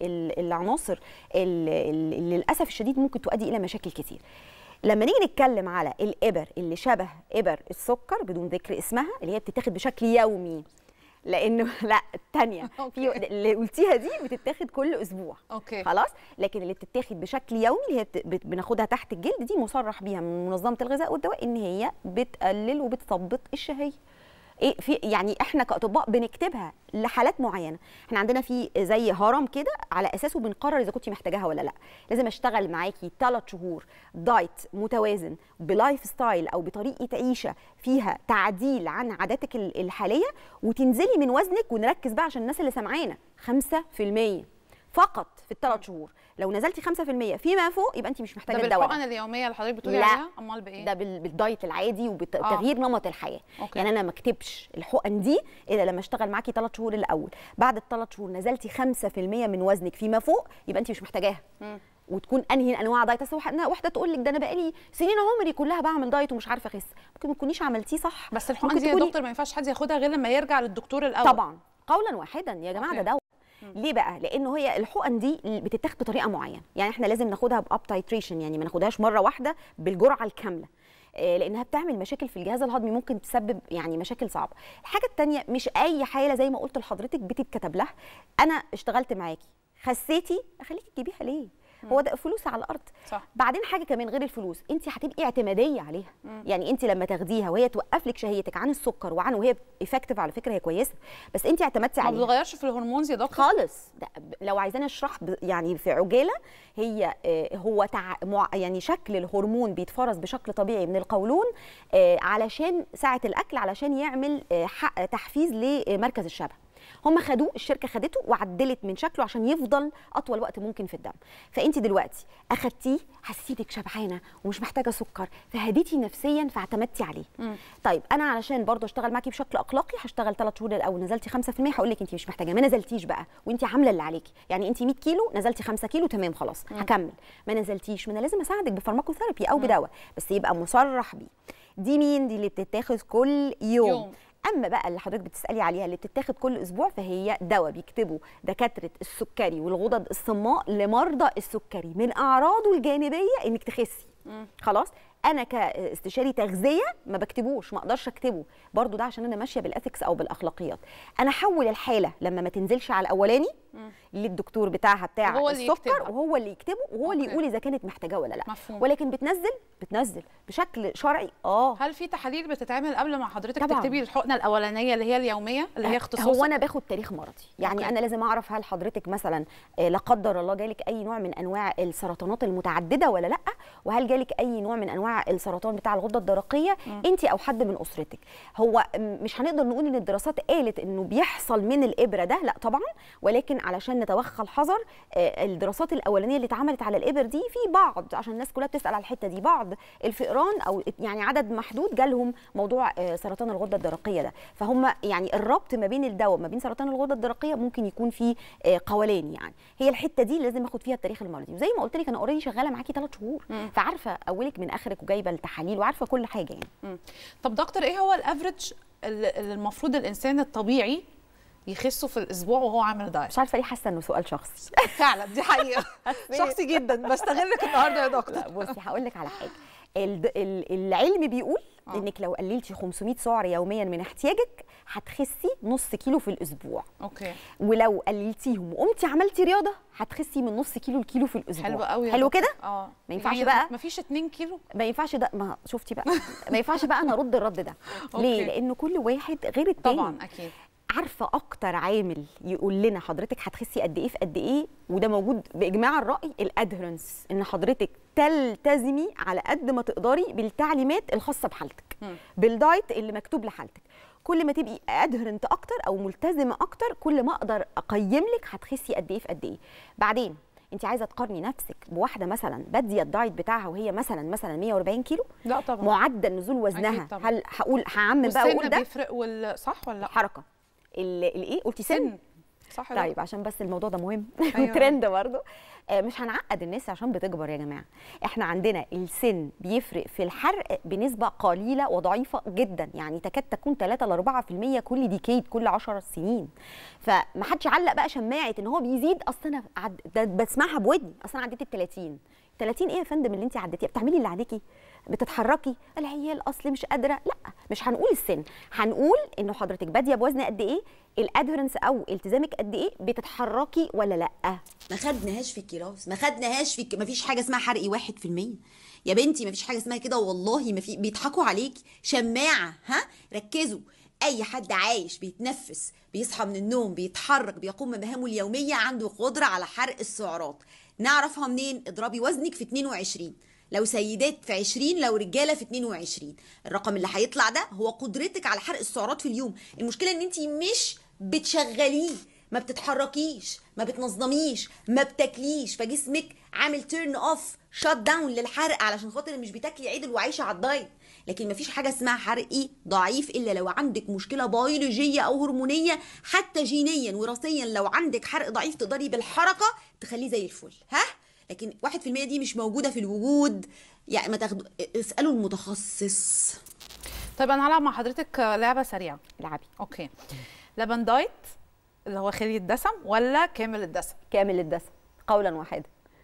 العناصر اللي للاسف الشديد ممكن تؤدي الى مشاكل كتير. لما نيجي نتكلم على الابر اللي شبه ابر السكر بدون ذكر اسمها، اللي هي بتتاخد بشكل يومي، لانه لا الثانيه في اللي قلتيها دي بتتاخد كل اسبوع. أوكي. خلاص، لكن اللي بتتاخد بشكل يومي اللي هي بناخدها تحت الجلد دي مصرح بيها من منظمه الغذاء والدواء ان هي بتقلل وبتثبط الشهيه. ايه في يعني احنا كاطباء بنكتبها لحالات معينه. احنا عندنا في زي هرم كده على اساسه بنقرر اذا كنتي محتاجاها ولا لا. لازم اشتغل معاكي ثلاث شهور دايت متوازن بلايف ستايل او بطريقه عيشه فيها تعديل عن عاداتك الحاليه، وتنزلي من وزنك، ونركز بقى عشان الناس اللي سامعانا، خمسة في المية فقط في الثلاث شهور. لو نزلتي خمسة في المية فيما فوق يبقى انت مش محتاجه الدواء. ده بالحقن اليوميه اللي حضرتك بتقولي عليها؟ امال بايه؟ ده بالدايت العادي وبتغيير آه. نمط الحياه. أوكي. يعني انا ما اكتبش الحقن دي الا لما اشتغل معاكي ثلاث شهور الاول. بعد الثلاث شهور نزلتي خمسة في المية من وزنك فيما فوق يبقى انت مش محتاجاها. م. وتكون انهي انواع دايت. اصل واحده تقول لك ده انا بقالي سنين عمري كلها بعمل دايت ومش عارفه اخس، ممكن ما تكونيش عملتيه صح. بس الحقن دي يا دكتور ما ينفعش حد ياخدها غير لما يرجع للدكتور الاول. طبعا قولا واحدا يا جماعه. أوكي. ده دواء. ليه بقى؟ لانه هي الحقن دي بتتاخد بطريقه معينه، يعني احنا لازم ناخدها باب تايتريشن، يعني ما ناخدهاش مره واحده بالجرعه الكامله، لانها بتعمل مشاكل في الجهاز الهضمي، ممكن تسبب يعني مشاكل صعبه. الحاجه الثانيه، مش اي حاله زي ما قلت لحضرتك بتتكتب لها. انا اشتغلت معاكي خسيتي، اخليكي تجيبيها ليه؟ هو ده فلوس على الارض. صح. بعدين حاجه كمان غير الفلوس، انت هتبقي اعتماديه عليها. مم. يعني انت لما تاخديها وهي توقف لك شهيتك عن السكر وعن، وهي افكتيف على فكره، هي كويسه، بس انت اعتمدتي عليها. ما بتغيرش في الهرمونز يا دكتور خالص. لو عايزاني اشرح يعني في عجاله، هي هو تع... يعني شكل الهرمون بيتفرز بشكل طبيعي من القولون علشان ساعه الاكل، علشان يعمل تحفيز لمركز الشبع. هم خدوه، الشركه خدته وعدلت من شكله عشان يفضل اطول وقت ممكن في الدم. فانت دلوقتي اخدتيه، حسيتك شبعانه ومش محتاجه سكر، فهديتي نفسيا فاعتمدتي عليه. مم. طيب انا علشان برضه اشتغل معاكي بشكل اخلاقي، هشتغل ثلاث شهور الاول نزلتي خمسة في المية، هقول لك انت مش محتاجه، ما نزلتيش بقى وانت عامله اللي عليكي، يعني انت مية كيلو نزلتي خمسة كيلو تمام خلاص. مم. هكمل. ما نزلتيش، ما انا لازم اساعدك بفارماكوثيرابي او بدواء، بس يبقى مصرح بيه. دي مين؟ دي اللي بتتاخد كل يوم, يوم. اما بقى اللي حضرتك بتسالي عليها اللي بتتاخد كل اسبوع، فهي دواء بيكتبوا دكاتره السكري والغدد الصماء لمرضى السكري، من اعراضه الجانبيه انك تخسي. مم. خلاص. انا كاستشاري تغذيه ما بكتبوش، ما اقدرش اكتبه برضو، ده عشان انا ماشيه بالاثكس او بالاخلاقيات. انا احول الحاله لما ما تنزلش على الاولاني للدكتور بتاعها بتاع السكر، وهو اللي يكتبه وهو اللي يقول اذا كانت محتاجاه ولا لا. مفهوم. ولكن بتنزل بتنزل بشكل شرعي. اه هل في تحاليل بتتعمل قبل ما حضرتك طبعًا تكتبي الحقنه الاولانيه اللي هي اليوميه اللي هي اختصاص؟ هو انا باخد تاريخ مرضي، يعني أوكي. انا لازم اعرف هل حضرتك مثلا لا قدر الله جالك اي نوع من انواع السرطانات المتعدده ولا لا، وهل جالك اي نوع من انواع السرطان بتاع الغده الدرقيه انت او حد من اسرتك. هو مش هنقدر نقول ان الدراسات قالت انه بيحصل من الابره ده، لا طبعا، ولكن علشان نتوخى الحذر، الدراسات الاولانيه اللي اتعملت على الابر دي، في بعض، عشان الناس كلها بتسال على الحته دي، بعض الفئران او يعني عدد محدود جالهم موضوع سرطان الغده الدرقيه ده، فهم يعني الربط ما بين الدواء ما بين سرطان الغده الدرقيه ممكن يكون في قولان. يعني هي الحته دي لازم اخد فيها التاريخ المرضي، وزي ما قلت لك انا اوريدي شغاله معاكي ثلاث شهور، مم. فعارفه اولك من اخرك وجايبه التحاليل وعارفه كل حاجه يعني. مم. طب دكتور، ايه هو الافريج اللي المفروض الانسان الطبيعي يخسه في الاسبوع وهو عامل دايت؟ مش عارفه ليه حاسه انه سؤال شخصي. فعلا دي حقيقه شخصي جدا، بستغلك النهارده يا دكتور. لا بصي هقول لك على حاجه، العلم بيقول آه. انك لو قللتي خمسمية سعر يوميا من احتياجك هتخسي نص كيلو في الاسبوع. اوكي. ولو قللتيهم وقمتي عملتي رياضه هتخسي من نص كيلو لكيلو في الاسبوع. حلو قوي. حلو كده؟ اه. ما ينفعش يعني بقى ما فيش اتنين كيلو؟ ما ينفعش ده، ما شفتي بقى ما ينفعش بقى انا ارد الرد ده. ليه؟ لان كل واحد غير التاني. طبعا اكيد. عارفه اكتر عامل يقول لنا حضرتك هتخسي قد ايه في قد ايه، وده موجود باجماع الراي، الادهرنس، ان حضرتك تلتزمي على قد ما تقدري بالتعليمات الخاصه بحالتك، م. بالدايت اللي مكتوب لحالتك. كل ما تبقي ادهرنت اكتر او ملتزمه اكتر، كل ما اقدر اقيم لك هتخسي قد ايه في قد ايه. بعدين انت عايزه تقارني نفسك بواحده مثلا باديه الدايت بتاعها وهي مثلا مثلا مية وأربعين كيلو؟ لا طبعا. معدل نزول وزنها، هل هقول هعمم بقى واقول ده بيفرق وال... صح ولا لا؟ حركه الايه قلتي سن, سن. صح. طيب عشان بس الموضوع ده مهم. أيوة. ترند برضه. آه مش هنعقد الناس عشان بتكبر يا جماعه. احنا عندنا السن بيفرق في الحرق بنسبه قليله وضعيفه جدا، يعني تكاد تكون ثلاثة ل أربعة في المية كل ديكيد، كل عشر سنين. فما حدش علق بقى شماعه ان هو بيزيد. اصل انا عد... بسمعها بودني، اصل انا عديت ال ثلاثين. ثلاثين ايه يا فندم اللي انت عديتيه؟ بتعملي اللي عليكي، بتتحركي، العيال اصل مش قادره. لا مش هنقول السن، هنقول انه حضرتك باديه بوزن قد ايه، الادهرنس او التزامك قد ايه، بتتحركي ولا لا. ما خدناهاش في الكلاس، ما خدناهاش في، ما فيش حاجه اسمها حرقي واحد في المية يا بنتي، ما فيش حاجه اسمها كده والله، ما في، بيضحكوا عليكي. شماعه. ها ركزوا، اي حد عايش بيتنفس بيصحى من النوم بيتحرك بيقوم بمهامه اليوميه عنده قدره على حرق السعرات. نعرفها منين؟ اضربي وزنك في اتنين وعشرين، لو سيدات في عشرين، لو رجاله في اتنين وعشرين. الرقم اللي هيطلع ده هو قدرتك على حرق السعرات في اليوم. المشكله ان انت مش بتشغليه، ما بتتحركيش، ما بتنظميش، ما بتاكليش، فجسمك عامل تيرن اوف شات داون للحرق علشان خاطر مش بتاكلي عدل وعايشه على الدايت. لكن مفيش حاجه اسمها حرقي ضعيف الا لو عندك مشكله بيولوجيه او هرمونيه، حتى جينيا وراثيا. لو عندك حرق ضعيف تقدري بالحركه تخليه زي الفل. ها لكن واحد في المية دي مش موجوده في الوجود، يعني ما تاخدوا، اسالوا المتخصص. طيب انا هلعب مع حضرتك لعبه سريعه. لعبي. اوكي. لبن دايت اللي هو خالي الدسم ولا كامل الدسم؟ كامل الدسم قولا واحدا.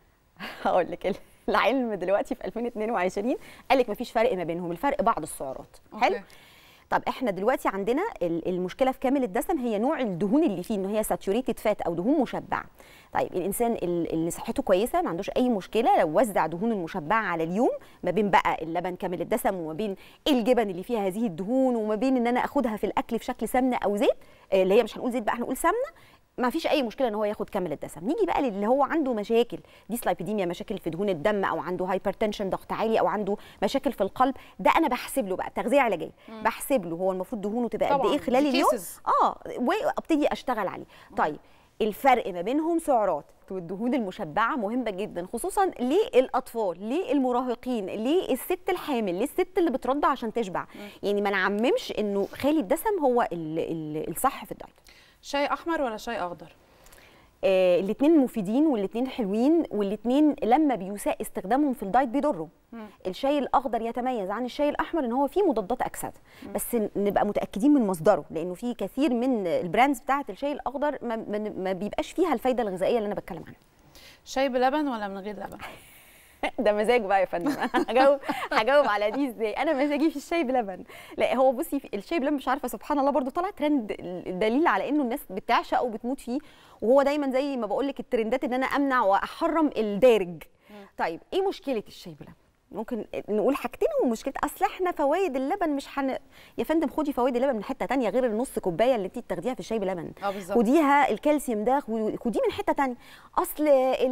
هقول لك العلم دلوقتي في ألفين واتنين وعشرين قال لك مفيش فرق ما بينهم، الفرق بعض السعرات. حلو. طب احنا دلوقتي عندنا المشكله في كامل الدسم هي نوع الدهون اللي فيه، ان هي ساتوريتد فات او دهون مشبعه. طيب الانسان اللي صحته كويسه ما عندوش اي مشكله لو وزع دهون المشبعه على اليوم، ما بين بقى اللبن كامل الدسم وما بين الجبن اللي فيها هذه الدهون وما بين ان انا اخدها في الاكل في شكل سمنه او زيت، اللي هي مش هنقول زيت بقى هنقول سمنه، ما فيش اي مشكله ان هو ياخد كامل الدسم. نيجي بقى للي هو عنده مشاكل ديسلايبيديميا، مشاكل في دهون الدم، او عنده هايبرتنشن ضغط عالي، او عنده مشاكل في القلب، ده انا بحسب له بقى تغذيه علاجيه، بحسب له هو المفروض دهونه تبقى قد ايه خلال اليوم، اه وابتدي اشتغل عليه. طيب الفرق ما بينهم سعرات، والدهون المشبعه مهمه جدا خصوصا للاطفال، للمراهقين، للست الحامل، للست اللي بترضع عشان تشبع. يعني ما نعممش انه خالي الدسم هو ال ال الصح في الدايت. شاي احمر ولا شاي اخضر؟ آه الاثنين مفيدين والاثنين حلوين، والاثنين لما بيساء استخدامهم في الدايت بيضروا. الشاي الاخضر يتميز عن الشاي الاحمر ان هو فيه مضادات اكسده، بس نبقى متاكدين من مصدره، لانه في كثير من البراندز بتاعه الشاي الاخضر ما, ما بيبقاش فيها الفايده الغذائيه اللي انا بتكلم عنها. شاي بلبن ولا من غير لبن؟ ده مزاج بقى يا فندم. هجاوب هجاوب على دي ازاي؟ انا مزاجي في الشاي بلبن. لا هو بصي الشاي بلبن مش عارفه سبحان الله برضو طلع ترند، دليل على انه الناس بتعشقه وبتموت فيه، وهو دايما زي ما بقول لك الترندات ان انا امنع واحرم الدارج. طيب ايه مشكله الشاي بلبن؟ ممكن نقول حاجتين ومشكله، اصل احنا فوائد اللبن مش حن... يا فندم خدي فوائد اللبن من حته ثانيه غير النص كوبايه اللي انت بتاخديها في الشاي بلبن. اه بالظبط. خديها الكالسيوم ده خديه من حته ثانيه، اصل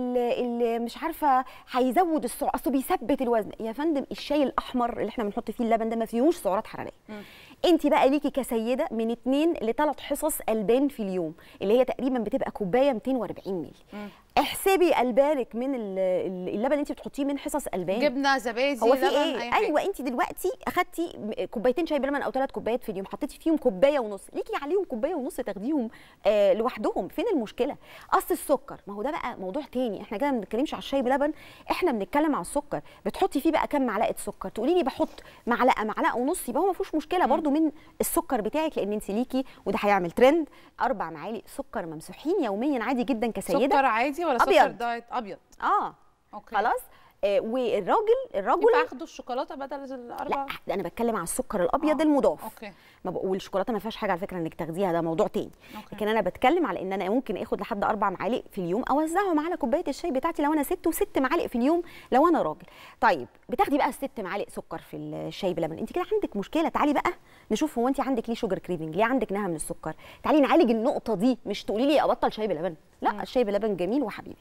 اللي مش عارفه هيزود السعر، اصله بيثبت الوزن. يا فندم الشاي الاحمر اللي احنا بنحط فيه اللبن ده ما فيهوش سعرات حراريه. انت بقى ليكي كسيده من اتنين لثلاث حصص البان في اليوم، اللي هي تقريبا بتبقى كوبايه مئتين وأربعين مللي. احسبي البانك من اللبن اللي انت بتحطيه من حصص البان، جبنه زبادي هو في لبن ايه؟ أي حاجة. ايوه انت دلوقتي اخدتي كوبايتين شاي بلبن او ثلاث كوبايات في اليوم، حطيتي فيهم كوبايه ونص، ليكي عليهم كوبايه ونص تاخديهم آه لوحدهم. فين المشكله؟ اصل السكر، ما هو ده بقى موضوع تاني، احنا كده ما بنتكلمش على الشاي بلبن، احنا بنتكلم على السكر. بتحطي فيه بقى كام معلقه سكر؟ تقولي لي بحط معلقه معلقه ونص، يبقى هو ما فيهوش مشكله برده من السكر بتاعك، لان انت ليكي وده هيعمل ترند اربع معالق سكر ممسوحين يوميا عادي جدا كسيده. سكر عادي ولا أبيض. سكر دايت؟ ابيض. اه اوكي خلاص. آه والراجل الرجل يبقى اخدوا الشوكولاته بدل الاربعه؟ لا انا بتكلم على السكر الابيض آه. المضاف. اوكي. ما بقول الشوكولاته ما فيهاش حاجه على فكره انك تاخديها، ده موضوع تاني. أوكي. لكن انا بتكلم على ان انا ممكن اخد لحد اربع معالق في اليوم، اوزعهم على كوبايه الشاي بتاعتي لو انا ست، وست معالق في اليوم لو انا راجل. طيب بتاخدي بقى ست معالق سكر في الشاي بلبن، انت كده عندك مشكله. تعالي بقى نشوف هو انت عندك ليه شوجر كريفنج، ليه عندك نهى من السكر. تعالي نعالج النقطه دي، مش تقولي لي ابطل شاي بلبن، لا م. الشاي بلبن جميل وحبيبي.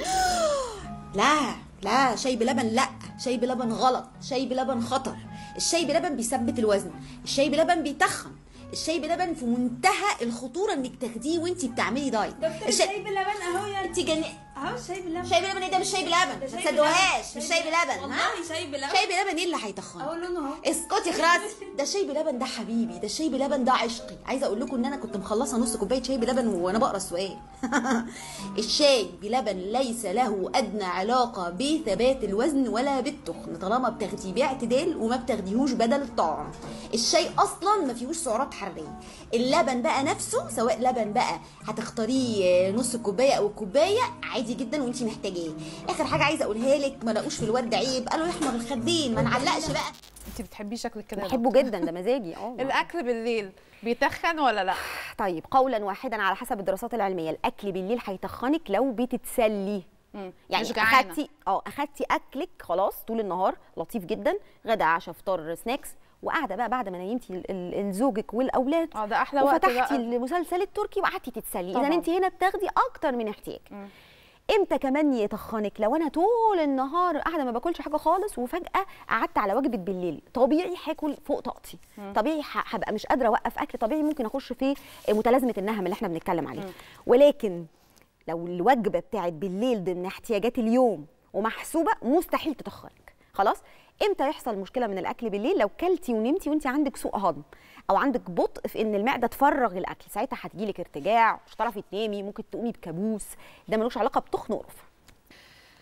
لا لا شاي بلبن لا، شاي بلبن غلط، شاي بلبن خطر. الشاي بلبن بيثبت الوزن، الشاي بلبن بيتخن، الشاي بلبن في منتهى الخطوره انك تاخديه وانت بتعملي دايت. الشاي بلبن اهو يا انت جن... اهو شاي بلبن. شاي بلبن ايه ده؟ مش شاي بلبن، ما تصدقوهاش، مش شاي بلبن. والله شاي بلبن. شاي بلبن ايه اللي هيتخن؟ اهو لونه اهو. اسكتي خلاص، ده شاي بلبن ده حبيبي، ده شاي بلبن ده عشقي. عايزه اقول لكم ان انا كنت مخلصه نص كوبايه شاي بلبن وانا بقرا السؤال. الشاي بلبن ليس له ادنى علاقه بثبات الوزن ولا بالتخن، طالما بتاخديه باعتدال وما بتاخديهوش بدل الطعم. الشاي اصلا ما فيهوش سعرات حراريه. اللبن بقى نفسه، سواء لبن بقى هتختاريه نص كوبايه او كوبايه عادي جدا وانت محتاجاه. اخر حاجه عايزه اقولها لك، ما لاقوش في الورد عيب، قالوا يحمر الخدين، ما نعلقش بقى. انت بتحبيه شكلك كده؟ بحبه جدا، ده مزاجي. اه الاكل بالليل بيتخن ولا لا؟ طيب قولا واحدا على حسب الدراسات العلميه، الاكل بالليل هيتخنك لو بتتسلي. مم. يعني مش جعانه. اخدتي اه اخدتي اكلك خلاص طول النهار لطيف جدا، غدا عشاء فطار سناكس، وقاعده بقى بعد ما نيمتي زوجك والاولاد اه ده احلى وقت وفتحتي المسلسل التركي وقعدتي تتسلي. اذا انت هنا بتاخدي اكتر من احتياج. مم. امتى كمان يتخنك؟ لو انا طول النهار قاعده ما باكلش حاجه خالص وفجاه قعدت على وجبه بالليل، طبيعي هاكل فوق طاقتي، طبيعي هبقى مش قادره اوقف اكل، طبيعي ممكن اخش في متلازمه النهم اللي احنا بنتكلم عليها. ولكن لو الوجبه بتاعت بالليل ضمن احتياجات اليوم ومحسوبه مستحيل تتخنك. خلاص. امتى يحصل مشكله من الاكل بالليل؟ لو كلتي ونمتي وانت عندك سوء هضم او عندك بطء في ان المعده تفرغ الاكل، ساعتها هتجيلك ارتجاع، مش هتعرفي تنامي، ممكن تقومي بكابوس، ده ملوش علاقه بتخن وقرف.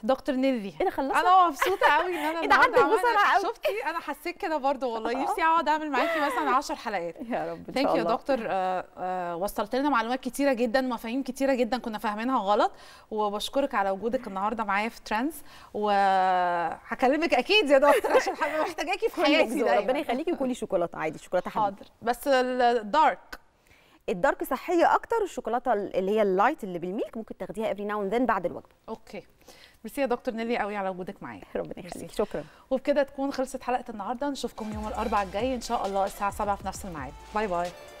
دكتور نيلي ايه ده خلصنا؟ انا مبسوطه قوي ان انا ايه ده عدت النهارده بسرعه عملت- قوي. شفتي انا حسيت كده برضو والله، نفسي اقعد اعمل معاكي مثلا عشر حلقات. يا رب ان ثانك شاء يو الله. يا دكتور. آه، آه، وصلت لنا معلومات كتيره جدا، مفاهيم كتيره جدا كنا فاهمينها غلط، وبشكرك على وجودك النهارده معايا في ترندز، وهكلمك اكيد يا دكتور عشان حابه محتاجاكي في حياتي ربنا دايما. يخليكي وكلي شوكولاته عادي، شوكولاته حلوه. حاضر، بس الدارك الدارك صحيه اكتر، الشوكولاته اللي هي اللايت اللي بالميلك ممكن تاخديها افري ناو اند ذن بعد الوجبه. اوكي. ميرسي يا دكتور نيلي قوي على وجودك معايا. ربنا يخليكي، شكرا. وبكده تكون خلصت حلقه النهارده، نشوفكم يوم الاربعاء الجاي ان شاء الله الساعه سبعة في نفس الميعاد. باي باي.